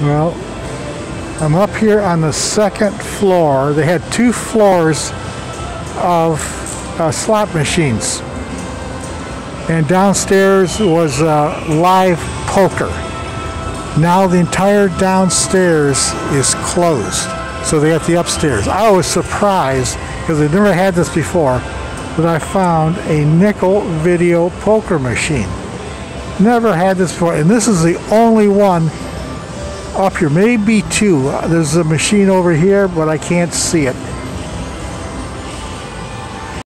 Well, I'm up here on the second floor. They had 2 floors of slot machines, and downstairs was live poker. Now the entire downstairs is closed, so they have the upstairs. I was surprised because I've never had this before, but I found a nickel video poker machine. Never had this before, and this is the only one up here. Maybe 2. There's a machine over here, but I can't see it.